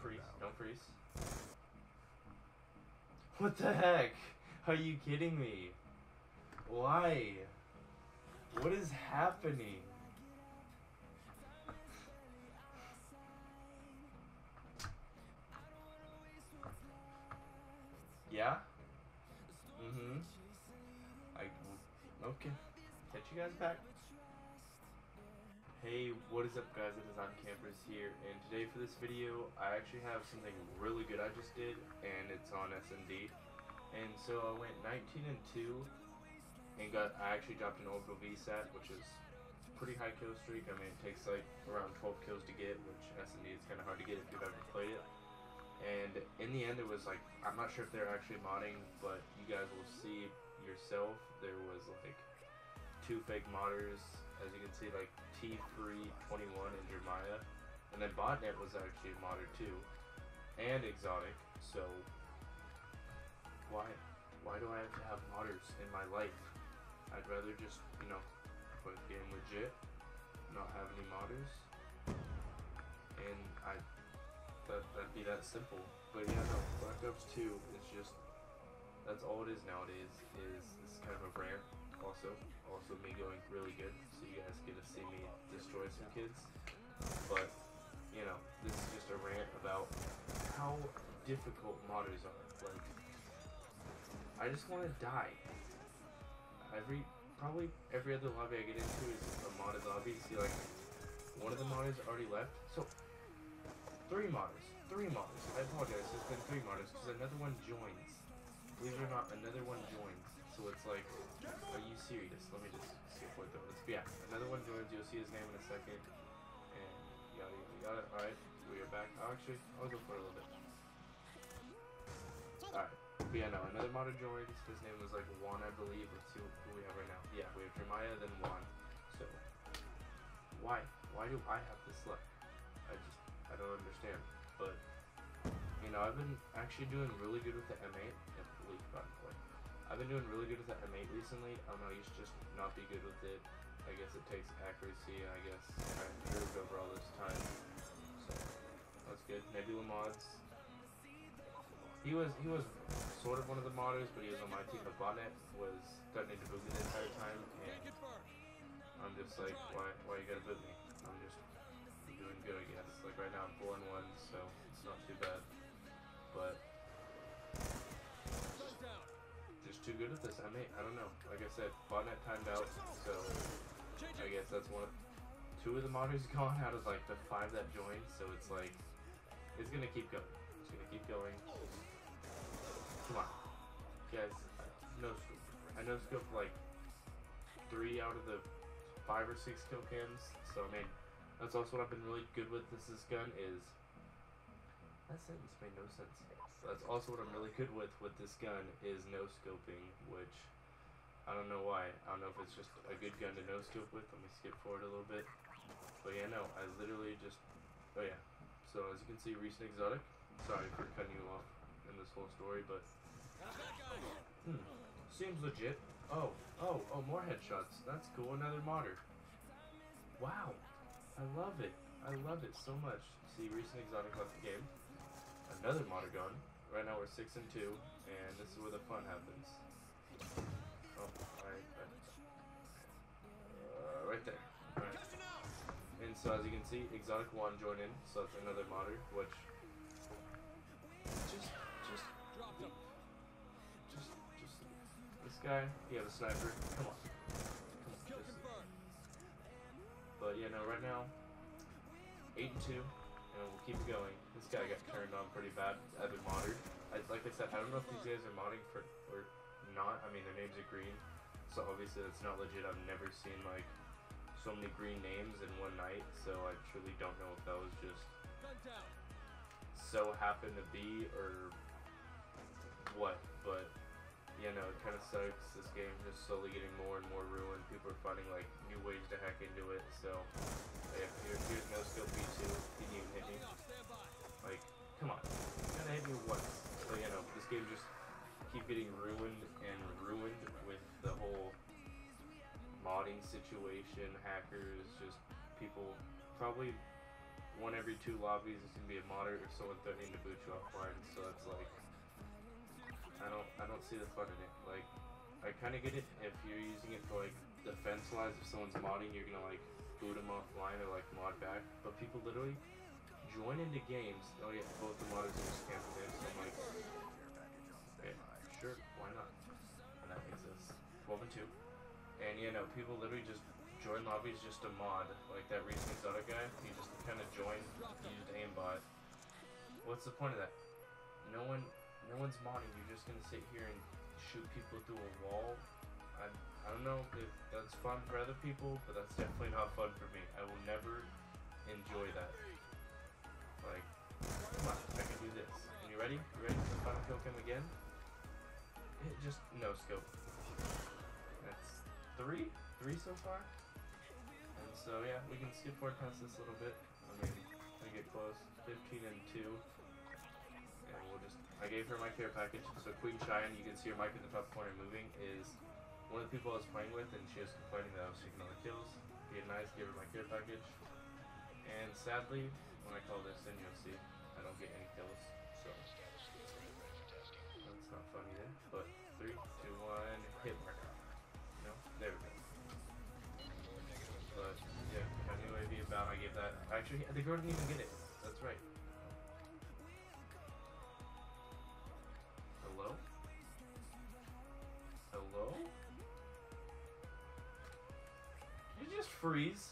freeze. Don't freeze. What the heck? Are you kidding me? Why? What is happening? Yeah? Mm-hmm. Okay. Catch you guys back. Hey, what is up guys, it is On Campers here, and today for this video, I actually have something really good I just did, and it's on SMD. And so I went 19-2, and I actually dropped an orbital VSAT, which is pretty high kill streak. I mean, it takes like around 12 kills to get, which SMD is kind of hard to get if you've ever played it. And in the end, it was like, I'm not sure if they're actually modding, but you guys will see yourself. There was like 2 fake modders, as you can see, like T321 and Jeremiah, and then Botnet was actually a modder too, and Exotic. So why do I have to have modders in my life? I'd rather just, you know, play the game legit, not have any modders, and that'd be that simple. But yeah, no, Black Ops 2 is just, that's all it is nowadays, is this kind of a rant. Also me going really good, so you guys get to see me destroy some kids. But, you know, this is just a rant about how difficult modders are. Like, I just want to die. Probably every other lobby I get into is a modded lobby. See, like, one of the modders already left. So, 3 modders. I apologize, there's been 3 modders, because another one joins. Believe it or not, another one joins. So it's like, are you serious? Let me just skip what those. Yeah, another one joins. You'll see his name in a second. And yada yada yada. Alright, we are back. Actually, I'll go for a little bit. Alright. But yeah, no, another modder joins. His name was like Juan, I believe. Let's see who we have right now. Yeah, we have Jeremiah, then Juan. So, why? Why do I have this luck? I don't understand. But, you know, I've been actually doing really good with the M8. And leak, by the way. I've been doing really good with the M8 recently. I don't know, I used to just not be good with it. I guess it takes accuracy, and I guess I improved over all this time. So, that's good. Nebula Mods. He was sort of one of the modders, but he was on my team. But Botnet was threatening to boot me the entire time, and I'm just like, why you gotta boot me? I'm just doing good, I guess. Like right now I'm 4-1, so it's not too bad. But too good at this. I don't know. Like I said, Botnet timed out, so I guess that's 2 of the modders gone out of like the 5 that joined. So it's like, it's gonna keep going. It's gonna keep going. Come on, guys. No scope. I no scope like 3 out of the 5 or 6 kill cams. So I mean, that's also what I've been really good with. This gun is. That sentence made no sense. That's also what I'm really good with this gun is no scoping, which I don't know why. I don't know if it's just a good gun to no scope with. Let me skip forward a little bit. But yeah, no, I literally just, oh yeah. So as you can see, recent exotic. Sorry for cutting you off in this whole story, but seems legit. Oh, more headshots. That's cool. Another modder. Wow, I love it. I love it so much. See, recent exotic left the game. Another modder gun. Right now we're 6-2, and this is where the fun happens. Oh, right there. Alright. And so as you can see, Exotic 1 joined in, so that's another modder, which just this guy, he has a sniper. Come on. But yeah, no, right now 8-2. And we'll keep it going. This guy got turned on pretty bad. I've been moddered. Like I said, I don't know if these guys are modding or not. I mean, their names are green, so obviously that's not legit. I've never seen like so many green names in one night, so I truly don't know if that was just so happened to be or what. But yeah, no, it kind of sucks. This game is slowly getting more and more ruined. People are finding like new ways to hack into it. So yeah, here's no skill B2. He didn't even hit me. Like, come on. You gotta hit me once. So you know, this game just keep getting ruined and ruined with the whole modding situation, hackers, just people probably one every 2 lobbies is gonna be a modder or someone threatening to boot you offline. So it's like, I don't see the fun in it. Like, I kind of get it if you're using it for like defense wise. If someone's modding, you're gonna like boot them offline or like mod back. But people literally join into games. Oh yeah, both the modders are just camping there. So I'm like, okay, sure, why not? And that exists. 12 and 2. And yeah, no, people literally just join lobbies just to mod. Like that recent exotic guy, he just kind of joined, used aimbot. What's the point of that? No one's modding. You're just gonna sit here and shoot people through a wall. I don't know if that's fun for other people, but that's definitely not fun for me. I will never enjoy that. Like, come on, I can do this. And you ready? You ready for the final kill cam again? It just no scope. That's 3 so far. And so yeah, we can skip forward past this a little bit. I mean, we get close. 15 and 2. And we'll just, I gave her my care package. So Queen Cheyenne, you can see her mic in the top corner moving, is one of the people I was playing with, and she was complaining that I was taking all the kills. Being nice, gave her my care package. And sadly, when I call this in, you'll see I don't get any kills. So that's not funny there. But 3, 2, 1, hit marker. No, there we go. But yeah, I knew I'd be about. I gave that. Actually, the girl didn't even get it. That's right. Hello? Hello? Did it just freeze?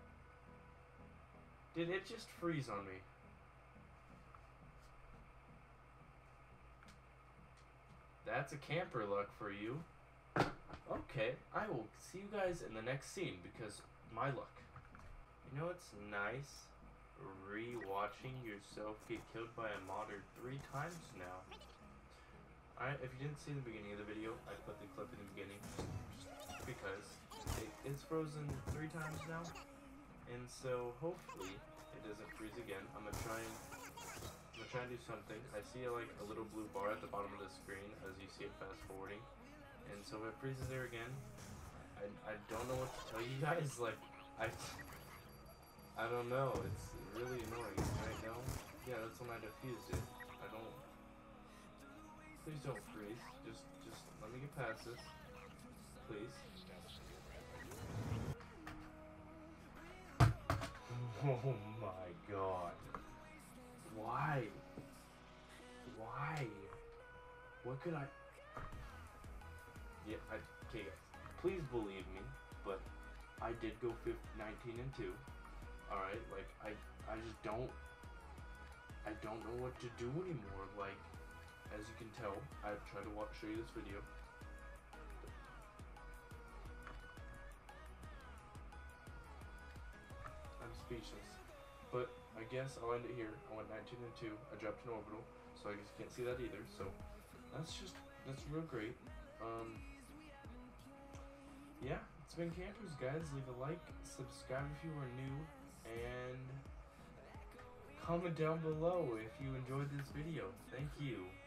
Did it just freeze on me? That's a camper luck for you. Okay, I will see you guys in the next scene because my luck. You know it's nice re-watching yourself get killed by a modder 3 times now. If you didn't see the beginning of the video, I put the clip in the beginning just because it's frozen 3 times now. And so hopefully it doesn't freeze again. I'm gonna try and do something. I see like a little blue bar at the bottom of the screen as you see it fast forwarding. And so if it freezes there again, I don't know what to tell you guys. Like I don't know. It's really annoying. Right now, yeah, that's when I defused it. I don't. Please don't freeze. Just let me get past this, please. Oh my god. Why? Why? What could I... Yeah, okay guys. Please believe me, but I did go 19 and 2. Alright, like, I just don't... I don't know what to do anymore. Like, as you can tell, I've tried to show you this video. I'm speechless. But I guess I'll end it here. I went 19 and 2. I dropped an orbital, so I guess you can't see that either. So that's real great. Yeah, it's been Campers, guys. Leave a like, subscribe if you are new, and comment down below if you enjoyed this video. Thank you.